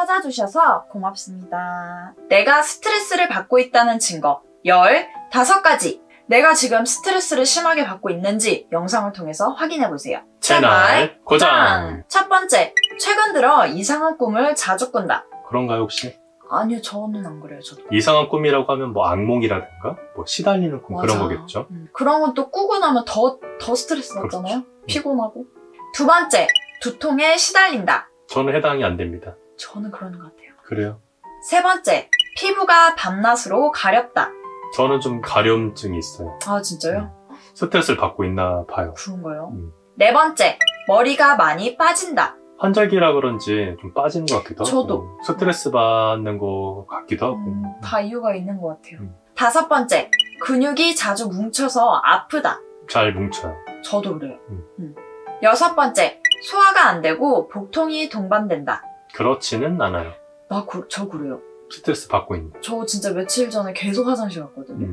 찾아주셔서 고맙습니다. 내가 스트레스를 받고 있다는 증거 15가지. 내가 지금 스트레스를 심하게 받고 있는지 영상을 통해서 확인해보세요. 채널 고정! 첫 번째, 최근 들어 이상한 꿈을 자주 꾼다. 그런가요 혹시? 아니요, 저는 안 그래요. 저도. 이상한 꿈이라고 하면 뭐 악몽이라든가 뭐 시달리는 꿈 맞아. 그런 거겠죠? 그런 건 또 꾸고 나면 더 스트레스 받잖아요? 피곤하고. 두 번째, 두통에 시달린다. 저는 해당이 안 됩니다. 저는 그러는 것 같아요. 그래요? 세 번째, 피부가 밤낮으로 가렵다. 저는 좀 가려움증이 있어요. 아, 진짜요? 스트레스를 받고 있나 봐요. 그런가요? 네 번째, 머리가 많이 빠진다. 환절기라 그런지 좀 빠지는 것 같기도 하고 저도. 스트레스 받는 것 같기도 하고 다 이유가 있는 것 같아요. 다섯 번째, 근육이 자주 뭉쳐서 아프다. 잘 뭉쳐요. 저도 그래요. 여섯 번째, 소화가 안 되고 복통이 동반된다. 그렇지는 않아요. 저 그래요. 스트레스 받고 있는. 저 진짜 며칠 전에 계속 화장실 갔거든요.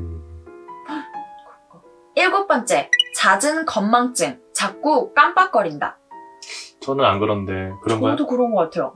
일곱 번째, 잦은 건망증, 자꾸 깜빡거린다. 저는 안 그런데 그런가요? 저도 그런 것 같아요.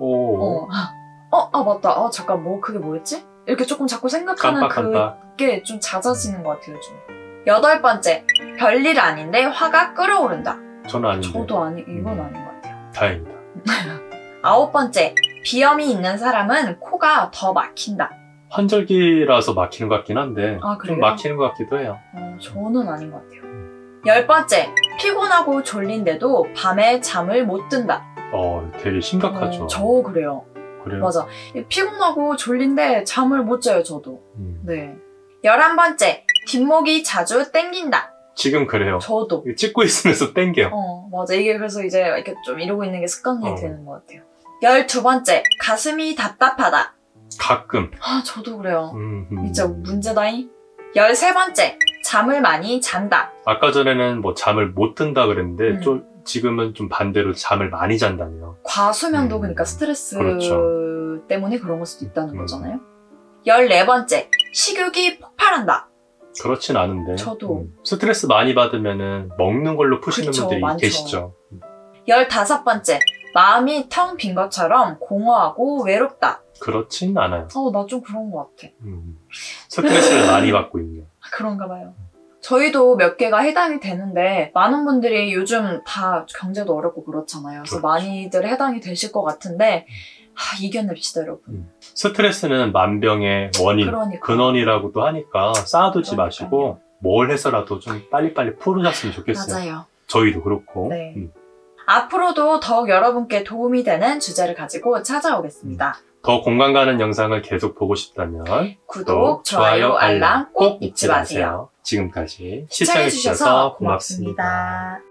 맞다. 잠깐, 그게 뭐였지? 이렇게 조금 자꾸 생각하는 그게 좀 잦아지는 것 같아요, 요즘. 여덟 번째, 별일 아닌데 화가 끓어오른다. 저는 아닌데. 저도 이건 아닌 것 같아요. 다행이다. 아홉 번째, 비염이 있는 사람은 코가 더 막힌다. 환절기라서 막히는 것 같긴 한데 그래요? 좀 막히는 것 같기도 해요. 저는 아닌 것 같아요. 열 번째, 피곤하고 졸린데도 밤에 잠을 못 든다. 되게 심각하죠. 저 그래요. 그래요? 맞아. 피곤하고 졸린데 잠을 못 자요, 저도. 네. 11번째, 뒷목이 자주 땡긴다. 지금 그래요. 저도. 찍고 있으면서 땡겨요. 맞아. 이게 그래서 이제 이렇게 좀 이러고 있는 게 습관이 되는 것 같아요. 12번째, 가슴이 답답하다. 가끔. 저도 그래요. 진짜 문제다잉. 13번째, 잠을 많이 잔다. 아까 전에는 뭐 잠을 못 든다 그랬는데 지금은 좀 반대로 잠을 많이 잔다네요. 과수면도 그러니까 스트레스 그렇죠. 때문에 그런 걸 수도 있다는 거잖아요. 14번째, 식욕이 폭발한다. 그렇진 않은데. 저도. 스트레스 많이 받으면은 먹는 걸로 푸시는 분들이 많죠. 계시죠. 15번째, 마음이 텅 빈 것처럼 공허하고 외롭다. 그렇진 않아요. 나 좀 그런 것 같아. 스트레스를 많이 받고 있네요. 그런가 봐요. 저희도 몇 개가 해당이 되는데 많은 분들이 요즘 다 경제도 어렵고 그렇잖아요. 그래서 많이들 해당이 되실 것 같은데 이겨냅시다, 여러분. 스트레스는 만병의 원인, 근원이라고도 하니까 쌓아두지 마시고 뭘 해서라도 좀 빨리빨리 풀으셨으면 좋겠어요. 맞아요. 저희도 그렇고. 네. 앞으로도 더욱 여러분께 도움이 되는 주제를 가지고 찾아오겠습니다. 더 공감 가는 영상을 계속 보고 싶다면 구독, 좋아요, 알람 꼭 잊지 마세요. 지금까지 시청해주셔서 고맙습니다.